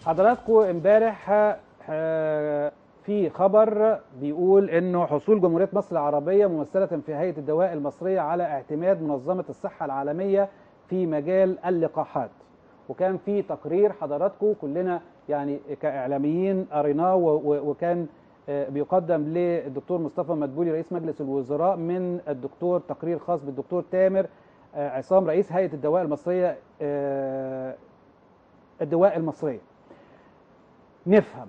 حضراتكم امبارح في خبر بيقول انه حصول جمهورية مصر العربية ممثلة في هيئة الدواء المصرية على اعتماد منظمة الصحة العالمية في مجال اللقاحات. وكان في تقرير حضراتكم كلنا يعني كإعلاميين قريناه وكان بيقدم للدكتور مصطفى مدبولي رئيس مجلس الوزراء من الدكتور، تقرير خاص بالدكتور تامر عصام رئيس هيئة الدواء المصرية الدواء المصرية. نفهم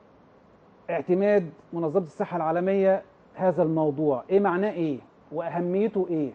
اعتماد منظمة الصحة العالمية هذا الموضوع ايه معناه، ايه واهميته ايه.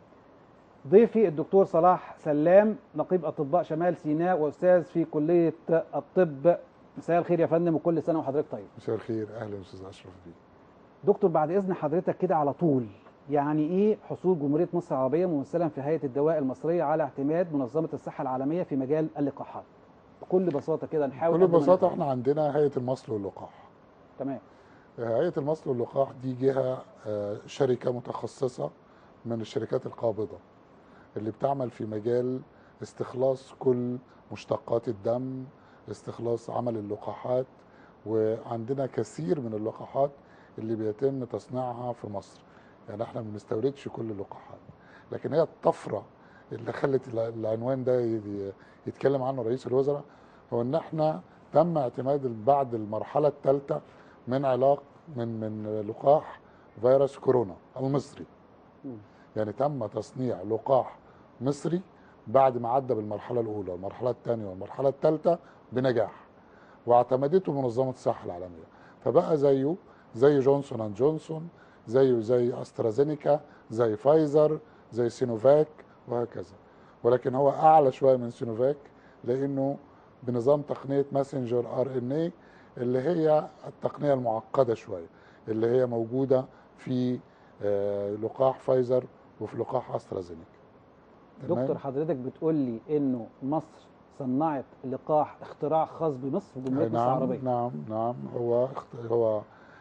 ضيفي الدكتور صلاح سلام نقيب اطباء شمال سيناء واستاذ في كلية الطب. مساء الخير يا فندم وكل سنة وحضرتك طيب. مساء الخير، اهلا استاذ اشرف بيه. دكتور بعد اذن حضرتك كده على طول، يعني ايه حصول جمهورية مصر العربية ممثلا في هيئة الدواء المصرية على اعتماد منظمة الصحة العالمية في مجال اللقاحات؟ بكل بساطة كده نحاول بكل قد ما بساطه نقدر. احنا عندنا هيئه المصل واللقاح. تمام. هيئه المصل واللقاح دي جهه شركه متخصصه من الشركات القابضه اللي بتعمل في مجال استخلاص كل مشتقات الدم، استخلاص عمل اللقاحات. وعندنا كثير من اللقاحات اللي بيتم تصنيعها في مصر، يعني احنا ما بنستوردش كل اللقاحات. لكن هي الطفره اللي خلت العنوان ده يتكلم عنه رئيس الوزراء هو ان احنا تم اعتماد بعد المرحله الثالثه من علاق من لقاح فيروس كورونا المصري. يعني تم تصنيع لقاح مصري بعد ما عدى بالمرحله الاولى والمرحله الثانيه والمرحله الثالثه بنجاح، واعتمدته منظمه الصحه العالميه. فبقى زيه زي جونسون اند جونسون، زيه زي استرازينيكا، زي فايزر، زي سينوفاك وهكذا. ولكن هو اعلى شويه من سينوفاك لانه بنظام تقنيه ماسنجر ار ان اي اللي هي التقنيه المعقده شويه اللي هي موجوده في لقاح فايزر وفي لقاح استرازينيكا. دكتور تمام. حضرتك بتقول لي انه مصر صنعت لقاح اختراع خاص بمصر وجمهورية مصر نعم العربية. نعم نعم، هو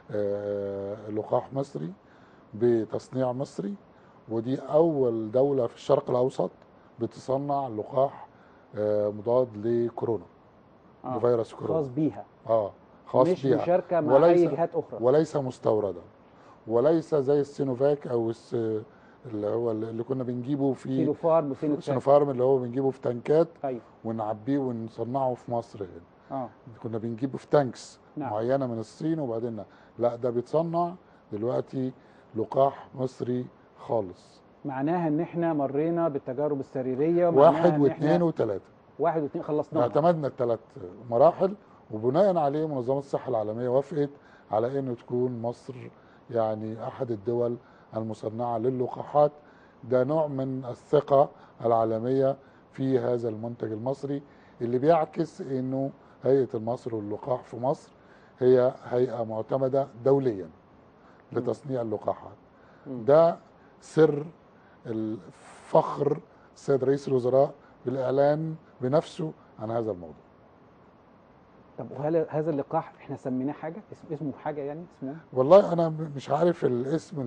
لقاح مصري بتصنيع مصري. ودي اول دوله في الشرق الاوسط بتصنع لقاح مضاد لكورونا، لفيروس كورونا. خاص بيها، اه، خاص مش بيها. مشاركة مع اي وليس جهات اخرى. وليس مستوردا، وليس زي السينوفاك او اللي هو اللي كنا بنجيبه في سينوفارم وسينوتراك. سينوفارم، اللي هو بنجيبه في تنكات ايوه. ونعبيه ونصنعه في مصر هنا. اه. كنا بنجيبه في تانكس نعم. معينه من الصين وبعدين لا، ده بيتصنع دلوقتي لقاح مصري خالص. معناها ان احنا مرينا بالتجارب السريرية، ومعناها واحد ان واثنين احنا وثلاثه واحد واثنين خلصناهم. اعتمدنا الثلاث مراحل، وبناء عليه منظمه الصحه العالميه وافقت على انه تكون مصر يعني احد الدول المصنعه للقاحات. ده نوع من الثقه العالميه في هذا المنتج المصري اللي بيعكس انه هيئه المصل واللقاح في مصر هي هيئه معتمده دوليا لتصنيع اللقاحات. ده سر الفخر السيد رئيس الوزراء بالاعلان بنفسه عن هذا الموضوع. طب وهل هذا اللقاح احنا سميناه حاجة، اسمه حاجة يعني اسمه؟ والله انا مش عارف الاسم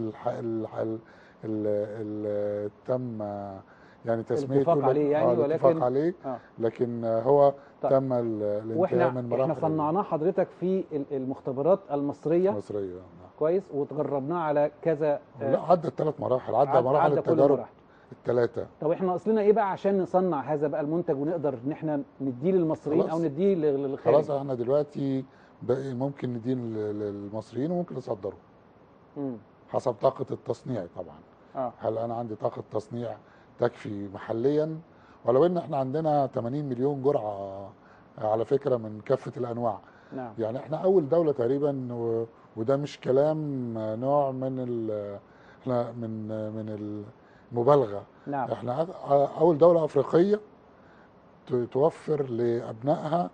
اللي تم يعني تسميته، الاتفاق عليه يعني، الاتفاق ولكن عليه. اه. لكن هو طيب. تم الانتهاء واحنا من احنا مراحل صنعناه حضرتك في المختبرات المصرية. المصريه. كويس. وتجربناه على كذا لا، عدى الثلاث مراحل، عدى مراحل عدى كل التجارب المراحل. الثلاثه. طب احنا اصلنا ايه بقى عشان نصنع هذا بقى المنتج ونقدر ان احنا نديه للمصريين او خلاص نديه للخارج؟ خلاص، احنا دلوقتي بقى ممكن ندين للمصريين وممكن نصدره امم. حسب طاقة التصنيع طبعا. اه. هل أنا عندي طاقة تصنيع تكفي محليا؟ ولو إن إحنا عندنا 80 مليون جرعة على فكرة من كافة الأنواع. نعم. يعني إحنا أول دولة تقريبا وده مش كلام نوع من إحنا من المبالغة. نعم. إحنا أول دولة أفريقية توفر لأبنائها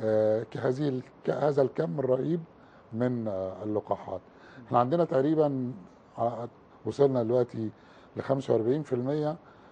هذا الكم الرهيب من اللقاحات. احنا عندنا تقريبا وصلنا دلوقتي ل 45%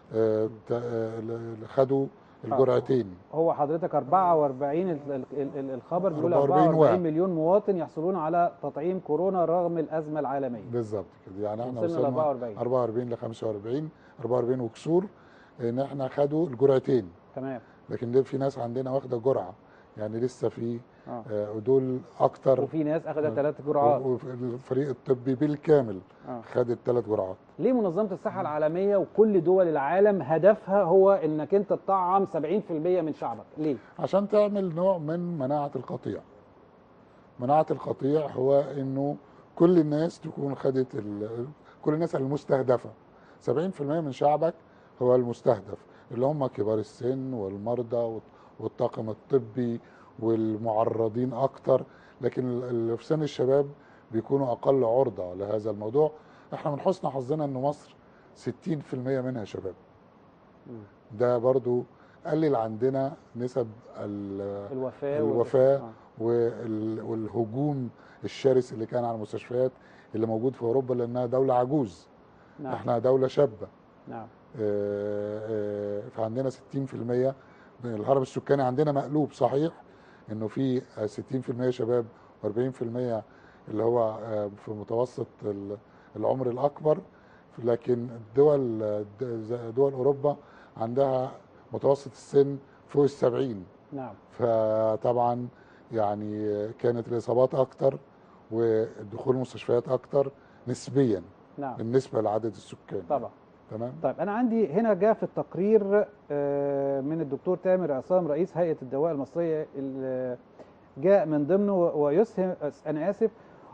خدوا الجرعتين. هو حضرتك 44 الخبر بيقول 44 44 مليون مواطن يحصلون على تطعيم كورونا رغم الأزمة العالمية. بالظبط كده، يعني احنا وصلنا ل وصلنا 44. 44 ل 45، 44 وكسور ان احنا خدوا الجرعتين. تمام. لكن في ناس عندنا واخده جرعه، يعني لسه في ودول اكتر، وفي ناس اخذت 3 جرعات، والفريق الطبي بالكامل خد ال3 جرعات. ليه منظمه الصحه العالميه وكل دول العالم هدفها هو انك انت تطعم 70% من شعبك؟ ليه؟ عشان تعمل نوع من مناعه القطيع. مناعه القطيع هو انه كل الناس تكون خدت كل الناس المستهدفه. 70% من شعبك هو المستهدف، اللي هم كبار السن والمرضى والطاقم الطبي والمعرضين اكتر، لكن اللي في سن الشباب بيكونوا اقل عرضه لهذا الموضوع. احنا من حسن حظنا ان مصر 60% منها شباب. ده برضو قلل عندنا نسب الوفاة والهجوم الشرس اللي كان على المستشفيات اللي موجود في اوروبا، لانها دولة عجوز. نعم. احنا دولة شابة. نعم. فعندنا 60%. الهرم السكاني عندنا مقلوب صحيح، انه في 60% شباب و40% اللي هو في متوسط العمر الاكبر، لكن دول اوروبا عندها متوسط السن فوق ال70. نعم. فطبعا يعني كانت الاصابات اكتر والدخول المستشفيات اكتر نسبيا. نعم. بالنسبه لعدد السكان. طبعا. تمام. طيب انا عندي هنا جاء في التقرير من الدكتور تامر عصام رئيس هيئه الدواء المصريه، جاء من ضمنه ويسهم، انا اسف،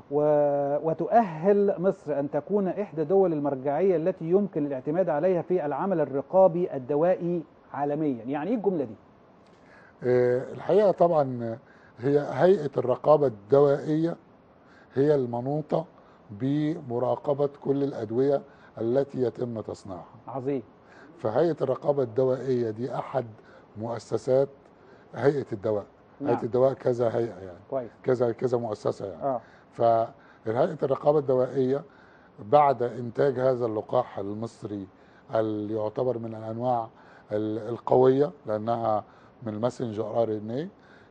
وتؤهل مصر ان تكون احدى دول المرجعيه التي يمكن الاعتماد عليها في العمل الرقابي الدوائي عالميا. يعني ايه الجمله دي؟ الحقيقه طبعا هي هيئه الرقابه الدوائيه هي المنوطه بمراقبه كل الادويه التي يتم تصنيعها. عظيم. فهيئه الرقابه الدوائيه دي احد مؤسسات هيئه الدواء. نعم. هيئه الدواء كذا هيئه يعني. كويس. كذا مؤسسه يعني. فهيئه الرقابه الدوائيه بعد انتاج هذا اللقاح المصري اللي يعتبر من الانواع القويه، لانها من الماسنجر RNA،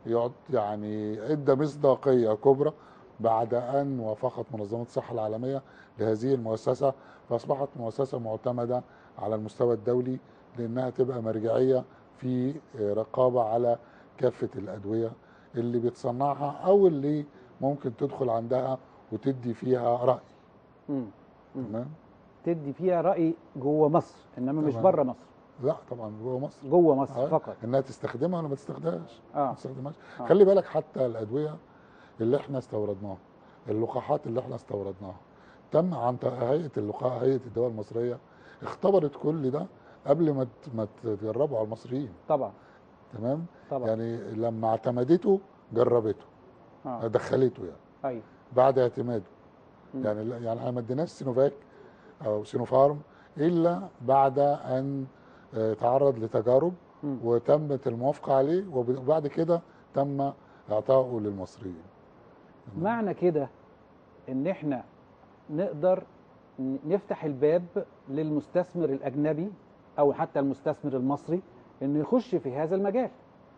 يعني ادى مصداقيه كبرى بعد ان وافقت منظمه الصحه العالميه لهذه المؤسسه، فاصبحت مؤسسه معتمده على المستوى الدولي، لانها تبقى مرجعيه في رقابه على كافه الادويه اللي بتصنعها او اللي ممكن تدخل عندها وتدي فيها راي. تمام. تدي فيها راي جوه مصر، انما مش بره مصر. لا طبعا جوه مصر. جوه مصر فقط. انها تستخدمها ولا ما تستخدمهاش. ما تستخدمهاش. خلي بالك حتى الادويه اللي احنا استوردناها، اللقاحات اللي احنا استوردناها، تم عن هيئه اللقاح، هيئه الدواء المصريه اختبرت كل ده قبل ما تجربه على المصريين. طبعا. تمام. طبعا. يعني لما اعتمدته جربته. دخلته يعني. ايوه. بعد اعتماده. يعني احنا ما اديناش سينوفاك او سينوفارم الا بعد ان تعرض لتجارب وتمت الموافقه عليه، وبعد كده تم اعطائه للمصريين. معنى كده ان احنا نقدر نفتح الباب للمستثمر الاجنبي او حتى المستثمر المصري انه يخش في هذا المجال.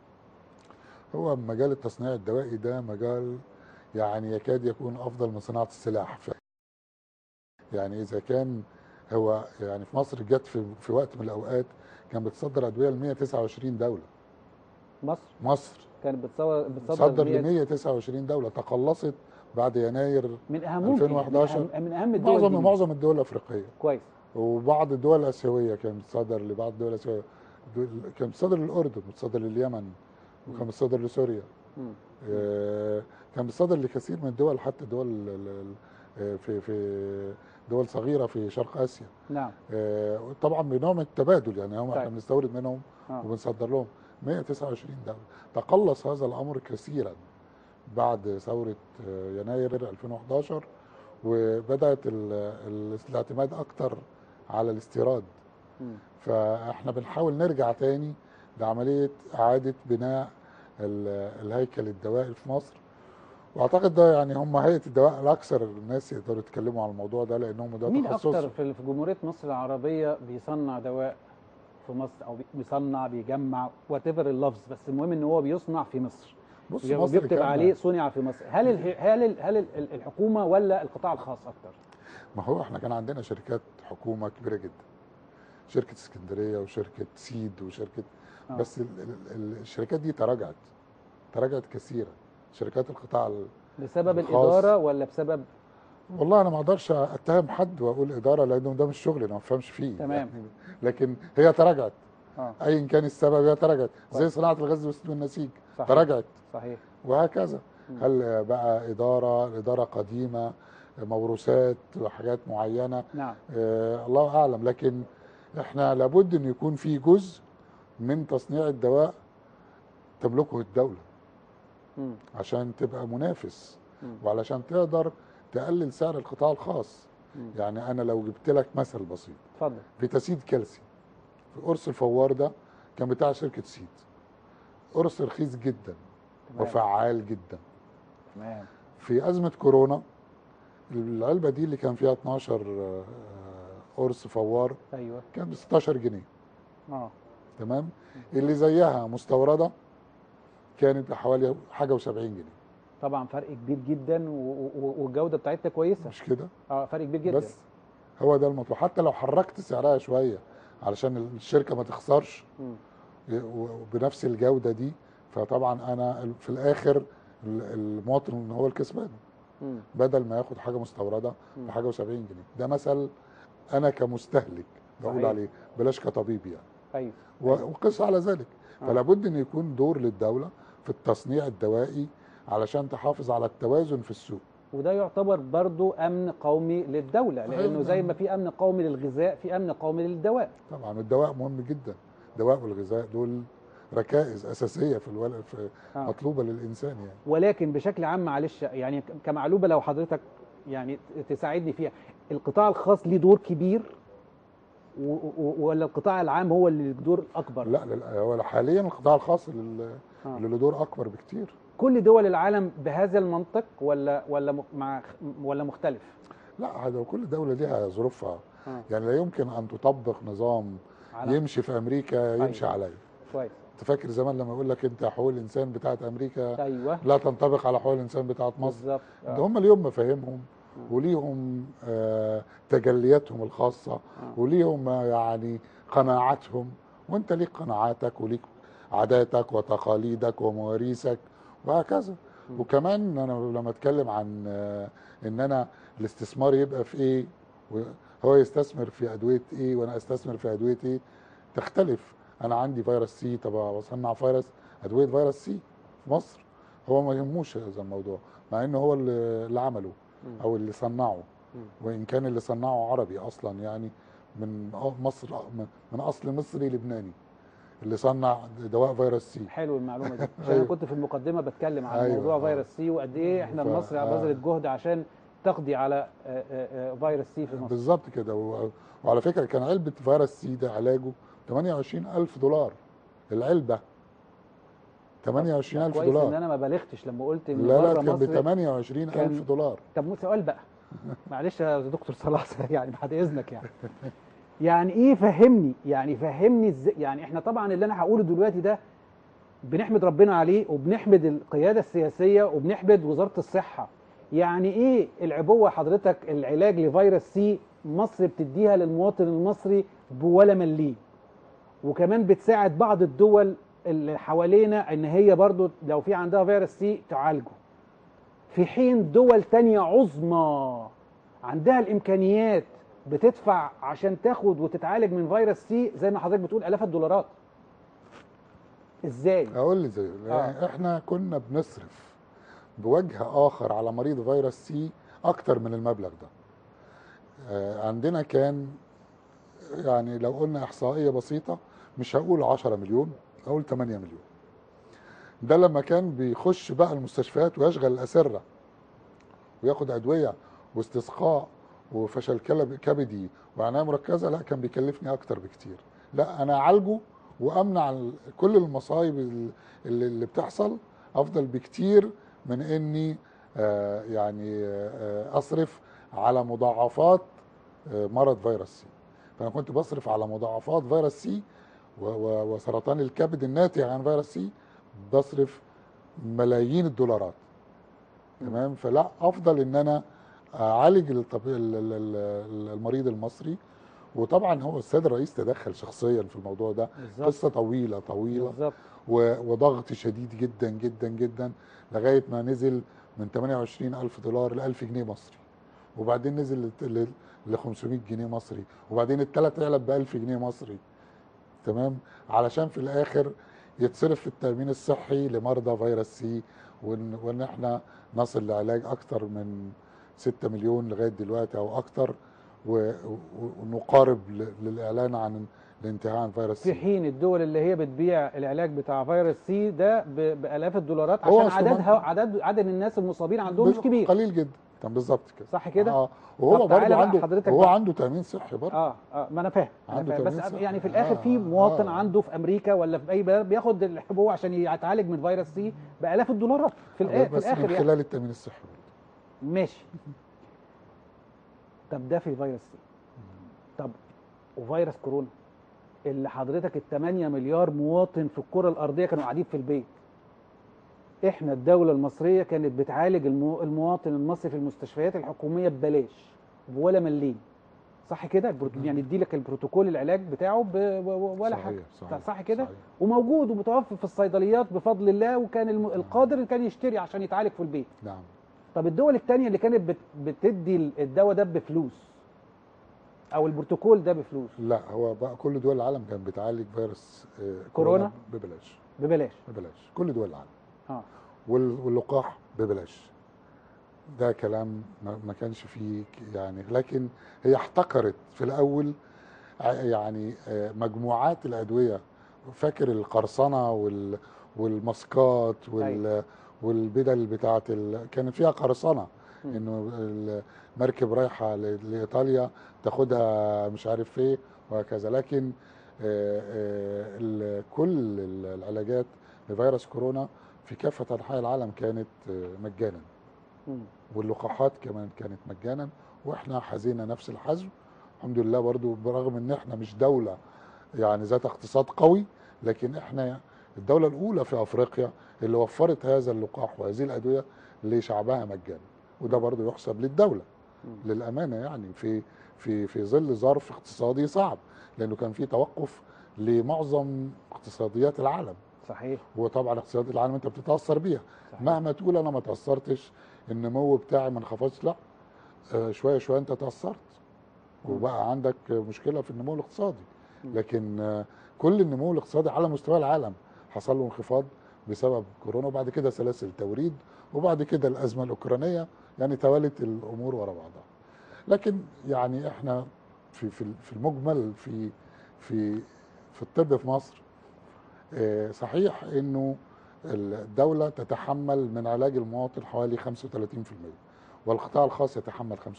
هو مجال التصنيع الدوائي ده مجال يعني يكاد يكون افضل من صناعه السلاح. يعني اذا كان هو يعني في مصر جت في وقت من الاوقات كان بتصدر ادويه ل 129 دوله. مصر كانت بتصدر ل 129 دوله، تقلصت بعد يناير من اهم 2011 من اهم الدول معظم الدول الافريقيه. كويس. وبعض الدول الاسيويه كانت بتصدر لبعض الدول الاسيويه، كانت بتصدر للاردن، بتصدر لليمن، وكان بتصدر لسوريا. كان بتصدر لكثير من الدول، حتى دول في دول صغيره في شرق اسيا. نعم. طبعا بنوع من التبادل، يعني هم احنا بنستورد منهم وبنصدر لهم. 129 دوله. تقلص هذا الامر كثيرا بعد ثوره يناير 2011، وبدات الاعتماد اكتر على الاستيراد. فاحنا بنحاول نرجع تاني لعمليه اعاده بناء الهيكل الدوائي في مصر، واعتقد ده يعني هم هيئه الدواء الاكثر الناس يقدروا يتكلموا عن الموضوع ده، لانهم ده مين اكتر في جمهوريه مصر العربيه بيصنع دواء في مصر، او بيصنع بيجمع وات ايفر اللفظ، بس المهم ان هو بيصنع في مصر. بص مصر بيكتب عليه صنع في مصر. هل الحكومه ولا القطاع الخاص اكتر؟ ما هو احنا كان عندنا شركات حكومه كبيره جدا، شركه اسكندريه وشركه سيد وشركه بس الشركات دي تراجعت. تراجعت كثيرا. شركات القطاع بسبب الخاص. الاداره ولا بسبب؟ والله انا ما اقدرش اتهم حد واقول اداره، لانه ده مش شغلي، انا ما بفهمش فيه تمام. يعني. لكن هي تراجعت ايا كان السبب، هي تراجعت زي كويس. صناعه الغزل والنسيج صحيح. تراجعت صحيح. وهكذا. هل بقى الاداره قديمه، موروثات وحاجات معينه؟ نعم. الله اعلم. لكن احنا لابد ان يكون في جزء من تصنيع الدواء تملكه الدوله عشان تبقى منافس، وعلشان تقدر تقلل سعر القطاع الخاص. يعني انا لو جبت لك مثل بسيط، اتفضل. فيتاسيد كالسيوم، في قرص الفوار ده كان بتاع شركه سيد، قرص رخيص جدا وفعال جدا. تمام. في ازمه كورونا العلبه دي اللي كان فيها 12 قرص فوار، ايوه، كان ب 16 جنيه. تمام. اللي زيها مستورده كانت بحوالي حاجه و70 جنيه. طبعا فرق كبير جدا، والجوده بتاعتها كويسه، مش كده؟ فرق كبير جدا. بس هو ده المطلوب. حتى لو حركت سعرها شويه علشان الشركه ما تخسرش وبنفس الجوده دي، فطبعا انا في الاخر المواطن هو الكسبان، بدل ما ياخد حاجه مستورده بحاجه و70 جنيه. ده مثل انا كمستهلك بقول عليه، بلاش كطبيب يعني. ايوه. وقس على ذلك. فلا بد ان يكون دور للدوله في التصنيع الدوائي علشان تحافظ على التوازن في السوق. وده يعتبر برضو امن قومي للدوله، لانه زي ما في امن قومي للغذاء في امن قومي للدواء. طبعا الدواء مهم جدا، الدواء والغذاء دول ركائز اساسيه في مطلوبه للانسان يعني. ولكن بشكل عام معلش يعني كمعلومه لو حضرتك يعني تساعدني فيها، القطاع الخاص ليه دور كبير ولا القطاع العام هو اللي له دور اكبر؟ لا هو حاليا القطاع الخاص اللي له دور اكبر بكتير. كل دول العالم بهذا المنطق ولا مختلف؟ لا، هذا كل دوله ليها ظروفها. يعني لا يمكن ان تطبق نظام يمشي في امريكا يمشي عليا. كويس. انت فاكر زمان لما يقول لك انت حقوق الانسان بتاعت امريكا أيوة. لا تنطبق على حقوق الانسان بتاعت مصر؟ بالظبط. ده هم ليهم مفاهيمهم وليهم تجلياتهم الخاصه وليهم يعني قناعاتهم، وانت ليك قناعاتك وليك عاداتك وتقاليدك ومواريثك وهكذا. وكمان انا لما اتكلم عن ان انا الاستثمار يبقى في ايه، هو يستثمر في ادويه ايه وانا استثمر في ادويه ايه، تختلف. انا عندي فيروس سي، طب اصنع ادويه فيروس سي في مصر، هو ما يهموش هذا الموضوع، مع انه هو اللي عمله او اللي صنعه، وان كان اللي صنعه عربي اصلا يعني من مصر، من اصل مصري لبناني اللي صنع دواء فيروس سي. حلو المعلومه دي عشان انا كنت في المقدمه بتكلم عن موضوع فيروس سي وقد ايه احنا المصري بذل الجهد عشان تقضي على فيروس سي في مصر. بالظبط كده. وعلى فكره كان علبه فيروس سي ده علاجه $28,000 العلبه. $28,000. كويس ان انا ما بالغتش لما قلت ان لا بره مصر كان ب $28,000. طب سؤال بقى معلش يا دكتور صلاح يعني بعد اذنك يعني ايه فهمني ازاي. يعني احنا طبعا اللي انا هقوله دلوقتي ده بنحمد ربنا عليه وبنحمد القياده السياسيه وبنحمد وزاره الصحه. يعني ايه العبوه حضرتك العلاج لفيروس سي مصر بتديها للمواطن المصري بولا مليم، وكمان بتساعد بعض الدول اللي حوالينا ان هي برضو لو في عندها فيروس سي تعالجه، في حين دول تانية عظمى عندها الامكانيات بتدفع عشان تاخد وتتعالج من فيروس سي زي ما حضرتك بتقول آلاف الدولارات. ازاي؟ اقول لي زي احنا كنا بنصرف بوجه اخر على مريض فيروس سي اكتر من المبلغ ده. عندنا كان يعني لو قلنا احصائيه بسيطه مش هقول 10 مليون، اقول 8 مليون. ده لما كان بيخش بقى المستشفيات ويشغل الاسره وياخد ادويه واستسقاء وفشل كبدي وعنايه مركزه، لا كان بيكلفني اكتر بكتير. لا انا اعالجه وامنع كل المصايب اللي بتحصل افضل بكتير من اني يعني اصرف على مضاعفات مرض فيروس سي. فانا كنت بصرف على مضاعفات فيروس سي وسرطان الكبد الناتج عن فيروس سي، بصرف ملايين الدولارات. تمام. فلا افضل ان انا اعالج المريض المصري وطبعا هو السيد الرئيس تدخل شخصيا في الموضوع ده. بالظبط. قصه طويله طويله بالظبط. وضغط شديد جدا جدا جدا، لغايه ما نزل من 28,000 دولار ل 1000 جنيه مصري، وبعدين نزل ل 500 جنيه مصري، وبعدين الثلاث علب ب 1000 جنيه مصري. تمام. علشان في الاخر يتصرف في التامين الصحي لمرضى فيروس سي، وان احنا نصل لعلاج اكتر من 6 مليون لغايه دلوقتي او اكتر، ونقارب للاعلان عن الانتهاء عن فيروس في سي. حين الدول اللي هي بتبيع العلاج بتاع فيروس سي ده بالاف الدولارات، هو عشان عدد الناس المصابين عندهم مش كبير. قليل جدا. كان بالظبط كده. صح كده. وهو طب تعالى برضه بقى عنده، حضرتك هو بقى. عنده تامين صحي برضه. ما انا فاهم، عنده بس تأمين صحي. يعني في الاخر في مواطن عنده في امريكا ولا في اي بلد بياخد الحبوب عشان يتعالج من فيروس سي بالاف الدولارات في بس الاخر من يعني. خلال التامين الصحي برضه. ماشي. طب ده في فيروس سي. طب وفيروس كورونا اللي حضرتك ال 8 مليار مواطن في الكرة الأرضية كانوا قاعدين في البيت. احنا الدولة المصرية كانت بتعالج المواطن المصري في المستشفيات الحكومية ببلاش ولا مليم. صح كده؟ يعني يدي لك البروتوكول العلاج بتاعه ولا صحيح. حاجة. صحيح. صح كده؟ صحيح. وموجود ومتوفر في الصيدليات بفضل الله، وكان القادر اللي كان يشتري عشان يتعالج في البيت. نعم. طب الدول التانية اللي كانت بتدي الدواء ده بفلوس او البروتوكول ده بفلوس؟ لا، هو بقى كل دول العالم كانت بتعالج فيروس كورونا ببلاش. ببلاش. ببلاش كل دول العالم. اه واللقاح ببلاش. ده كلام ما كانش فيه يعني، لكن هي احتكرت في الاول يعني مجموعات الادويه. فاكر القرصنه والماسكات والبدل بتاعت كانت فيها قرصنه، انه المركب رايحه لايطاليا تاخدها مش عارف ايه وهكذا. لكن كل العلاجات لفيروس كورونا في كافه انحاء العالم كانت مجانا، واللقاحات كمان كانت مجانا، واحنا حزينا نفس الحزم الحمد لله. برضو برغم ان احنا مش دولة يعني ذات اقتصاد قوي، لكن احنا الدولة الاولى في افريقيا اللي وفرت هذا اللقاح وهذه الادوية لشعبها مجانا، وده برضو يحسب للدولة للامانة. يعني في ظل ظرف اقتصادي صعب، لانه كان في توقف لمعظم اقتصاديات العالم. صحيح. وطبعا اقتصاديات العالم انت بتتاثر بيها. صحيح. مهما تقول انا ما تاثرتش، النمو بتاعي ما انخفضش، لا، شويه شويه انت تاثرت وبقى عندك مشكله في النمو الاقتصادي. لكن كل النمو الاقتصادي على مستوى العالم حصل له انخفاض بسبب كورونا، وبعد كده سلاسل توريد، وبعد كده الازمه الاوكرانيه، يعني توالت الامور ورا بعضها. لكن يعني احنا في المجمل في في الطب في مصر صحيح انه الدولة تتحمل من علاج المواطن حوالي 35%، والقطاع الخاص يتحمل 65%.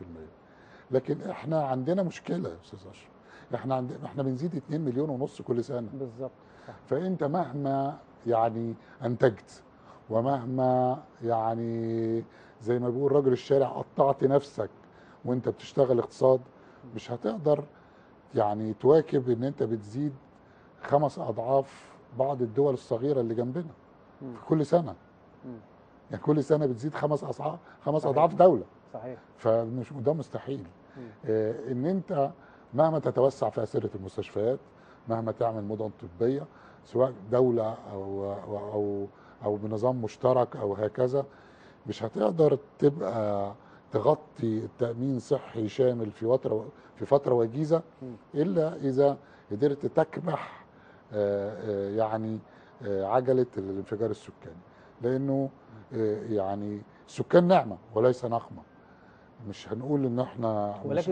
لكن احنا عندنا مشكلة يا استاذ اشرف، احنا بنزيد 2 مليون ونص كل سنة. بالظبط. فانت مهما يعني انتجت، ومهما يعني زي ما بيقول رجل الشارع قطعت نفسك وانت بتشتغل اقتصاد، مش هتقدر يعني تواكب ان انت بتزيد 5 أضعاف بعض الدول الصغيرة اللي جنبنا في كل سنة. يعني كل سنة بتزيد 5 أضعاف دولة. صحيح. فمش ده مستحيل. إن أنت مهما تتوسع في أسرة المستشفيات، مهما تعمل مدن طبية سواء دولة أو بنظام مشترك أو هكذا، مش هتقدر تبقى تغطي التأمين صحي شامل في فترة وجيزة إلا إذا قدرت تكبح يعني عجلة الانفجار السكاني. لأنه يعني السكان نعمة وليس نقمة. مش هنقول ان احنا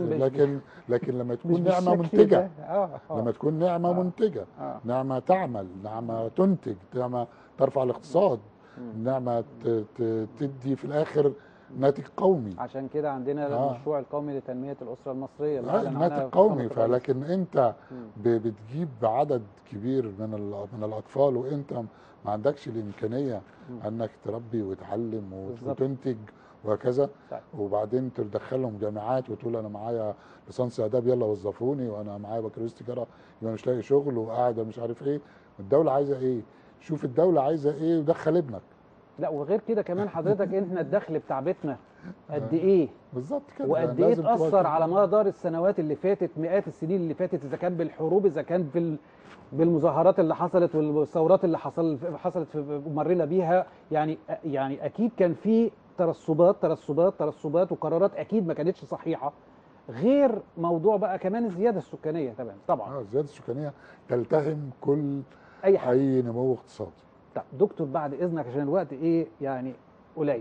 لكن لما تكون نعمة منتجة، لما تكون نعمة منتجة، نعمة تعمل، نعمة تنتج، نعمة ترفع الاقتصاد، نعمة تدي في الآخر ناتج قومي. عشان كده عندنا المشروع القومي لتنمية الأسرة المصرية ناتج قومي. فلكن انت بتجيب عدد كبير من الأطفال وانت ما عندكش الإمكانية انك تربي وتعلم وتنتج وهكذا، وبعدين تدخلهم جامعات وتقول انا معايا ليسانس اداب يلا وظفوني، وانا معايا بكالوريوس تجاره يبقى مش لاقي شغل وقاعده مش عارف ايه. الدوله عايزه ايه؟ شوف الدوله عايزه ايه ودخل ابنك. لا وغير كده كمان حضرتك احنا الدخل بتاع بيتنا قد ايه، بالظبط كده، وقد ايه اتاثر على مدار السنوات اللي فاتت، مئات السنين اللي فاتت، اذا كان بالحروب، اذا كان بالمظاهرات اللي حصلت والثورات اللي حصلت مرينا بيها. يعني اكيد كان في ترسبات وقرارات اكيد ما كانتش صحيحه، غير موضوع بقى كمان الزياده السكانيه طبعا الزياده السكانيه تلتهم كل اي اي نمو اقتصادي. طب دكتور بعد اذنك عشان الوقت ايه يعني قليل،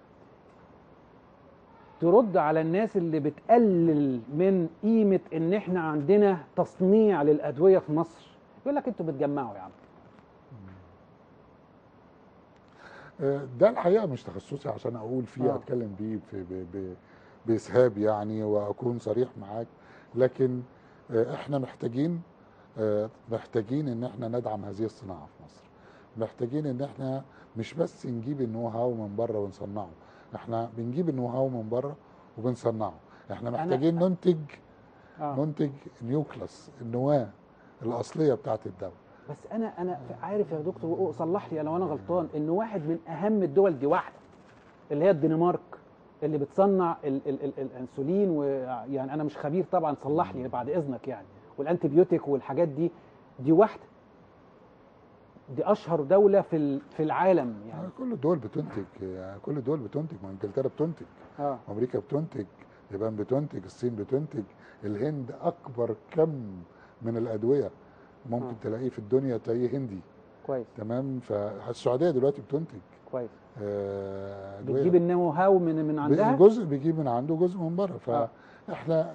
ترد على الناس اللي بتقلل من قيمه ان احنا عندنا تصنيع للادويه في مصر، يقول لك انتوا بتجمعوا يا عم. ده الحقيقه مش تخصصي عشان اقول فيه اتكلم بيه باسهاب يعني، واكون صريح معاك، لكن احنا محتاجين ان احنا ندعم هذه الصناعه في مصر. محتاجين ان احنا مش بس نجيب النو هاو من بره ونصنعه، احنا بنجيب النو هاو من بره وبنصنعه. احنا محتاجين ننتج نيوكلاس، النواه الاصليه بتاعت الدواء. بس انا عارف يا دكتور، صلح لي لو انا غلطان، ان واحد من اهم الدول دي واحده اللي هي الدنمارك اللي بتصنع الانسولين، ويعني انا مش خبير طبعا، صلح لي بعد اذنك يعني، والانتيبيوتيك والحاجات دي واحده، دي اشهر دوله في العالم يعني. كل الدول بتنتج، ما انجلترا بتنتج، امريكا بتنتج، اليابان بتنتج، الصين بتنتج، الهند اكبر كم من الادويه ممكن تلاقيه في الدنيا تلاقيه هندي. كويس. تمام. فالسعوديه دلوقتي بتنتج. كويس. بتجيب النو هاو من عندها، جزء بيجيب من عنده، جزء من بره. فاحنا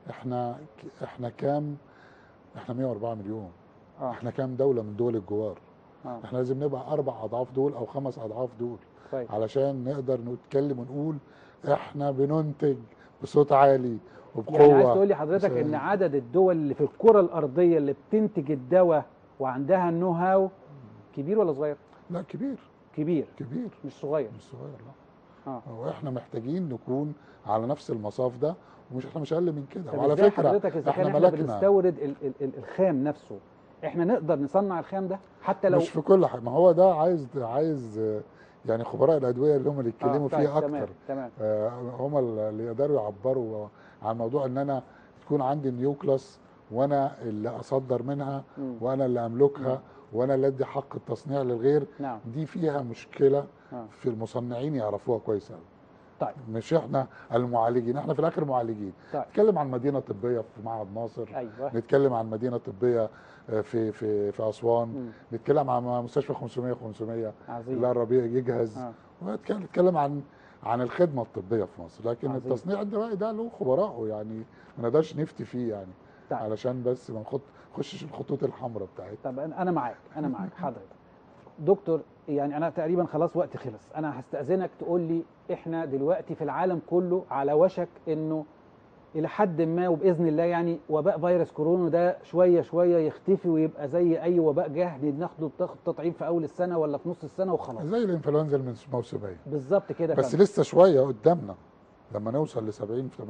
احنا كام؟ احنا 104 مليون. احنا كام دوله من دول الجوار؟ احنا لازم نبقى 4 اضعاف دول او 5 اضعاف دول. كويس. علشان نقدر نتكلم ونقول احنا بننتج بصوت عالي وبقوه. يعني عايز تقول لي حضرتك ان عدد الدول اللي في الكره الارضيه اللي بتنتج الدواء وعندها النو هاو كبير ولا صغير؟ لا كبير. كبير مش صغير. لا. واحنا محتاجين نكون على نفس المصاف ده، احنا مش اقل من كده. وعلى فكره حضرتك اذا كان احنا بنستورد الخام نفسه، احنا نقدر نصنع الخام ده حتى لو مش في كل حاجه. ما هو ده عايز يعني خبراء الادويه اللي هم اللي يتكلموا فيه اكتر. تمام. هم اللي يقدروا يعبروا عن موضوع ان انا تكون عندي نيوكلاس وانا اللي اصدر منها وانا اللي املكها وانا اللي ادي حق التصنيع للغير. دي فيها مشكله في المصنعين يعرفوها كويس قوي. طيب مش احنا المعالجين، احنا في الاخر معالجين. نتكلم عن مدينه طبيه في معهد ناصر. أيوة. نتكلم عن مدينه طبيه في اسوان. نتكلم عن مستشفى 500 اللي الربيع يجهز. ونتكلم عن الخدمه الطبيه في مصر. لكن عظيم. التصنيع الدوائي ده له خبراءه يعني، ما نقدرش نفتي فيه يعني. طيب. علشان بس ما نخشش الخطوط الحمراء بتاعتنا. طب انا معاك حضرتك دكتور. يعني انا تقريبا خلاص وقتي خلص، انا هستأذنك تقول لي احنا دلوقتي في العالم كله على وشك انه الى حد ما وباذن الله يعني وباء فيروس كورونا ده شويه يختفي ويبقى زي اي وباء جه ناخده تطعيم في اول السنه ولا في نص السنه وخلاص، زي الانفلونزا الموسميه بالظبط كده. بس لسه شويه قدامنا لما نوصل ل 70-80%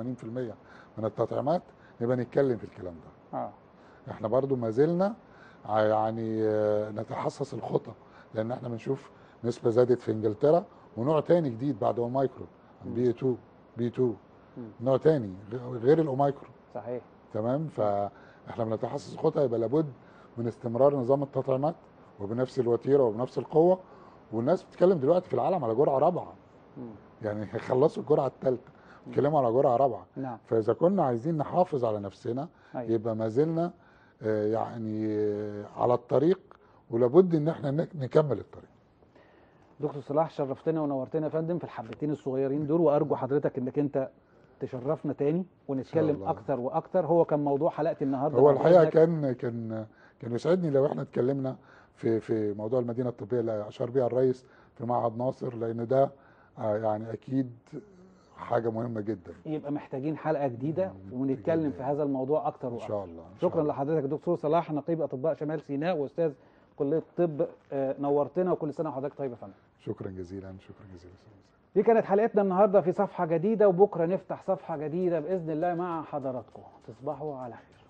من التطعيمات نبقى نتكلم في الكلام ده. احنا برضو ما زلنا يعني نتحسس الخطى، لان احنا بنشوف نسبه زادت في انجلترا ونوع تاني جديد بعد اوميكرون، بي 2 نوع تاني غير الاوميكرون. صحيح. تمام. فاحنا بنتحسس الخطى، يبقى لابد من استمرار نظام التطعيمات وبنفس الوتيره وبنفس القوه. والناس بتتكلم دلوقتي في العالم على جرعه رابعه، يعني هيخلصوا الجرعه الثالثه بيتكلموا على جرعه رابعه. نعم. فاذا كنا عايزين نحافظ على نفسنا يبقى ما زلنا يعني على الطريق، ولابد ان احنا نكمل الطريق. دكتور صلاح شرفتنا ونورتنا يا فندم في الحبتين الصغيرين دول، وارجو حضرتك انك انت تشرفنا تاني ونتكلم اكتر واكتر. هو كان موضوع حلقتي النهارده. هو الحقيقه كان يسعدني لو احنا اتكلمنا في موضوع المدينه الطبيه اللي اشار بيها الرئيس في معهد ناصر، لان ده يعني اكيد حاجه مهمه جدا. يبقى محتاجين حلقه جديده ونتكلم في هذا الموضوع اكتر واكتر. ان شاء الله. شكرا لحضرتك دكتور صلاح، نقيب اطباء شمال سيناء واستاذ كليه الطب. نورتنا وكل سنه وحضرتك طيب يا فندم. شكرا جزيلا. دي كانت حلقتنا النهارده في صفحه جديده، وبكره نفتح صفحه جديده باذن الله مع حضراتكم. تصبحوا على خير.